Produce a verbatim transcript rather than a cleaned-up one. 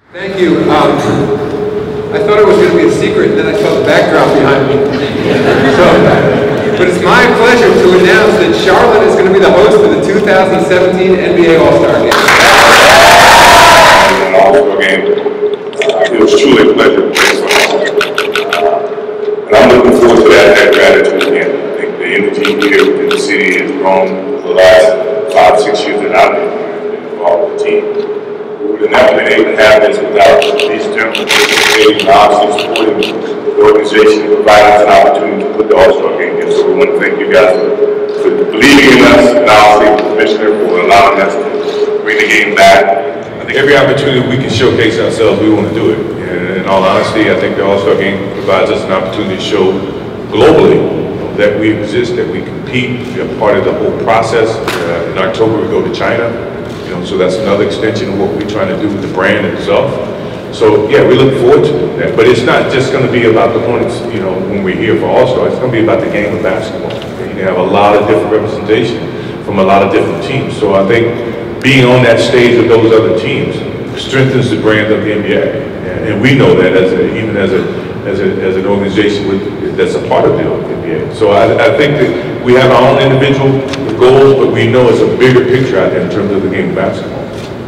Thank you. Um, I thought it was going to be a secret, and then I saw the backdrop behind me. So, but it's my pleasure to announce that Charlotte is going to be the host of the two thousand seventeen N B A All-Star Game. An All-Star Game. Uh, it was truly a pleasure. Uh, and I'm looking forward to that, that gratitude again. I think the energy here within the city has grown for the last five, six years that I've been involved with the team. We would have never been able to have this without these gentlemen participating and obviously supporting the organization and providing us an opportunity to put the All-Star Game in. So we want to thank you guys for, for believing in us, and obviously the commissioner for allowing us to bring the game back. I think every opportunity we can showcase ourselves, we want to do it. And in all honesty, I think the All-Star Game provides us an opportunity to show globally that we exist, that we compete, we are part of the whole process. Uh, in October, we go to China. You know, so that's another extension of what we're trying to do with the brand itself. So yeah, we look forward to that. But it's not just going to be about the Hornets, you know, when we're here for All-Star. It's going to be about the game of basketball. You have a lot of different representation from a lot of different teams. So I think being on that stage with those other teams strengthens the brand of the N B A. And, and we know that as a, even as a as a as an organization with, that's a part of the N B A. So I, I think that we have our own individual goals, but we know it's a bigger picture out there in terms of the game of basketball.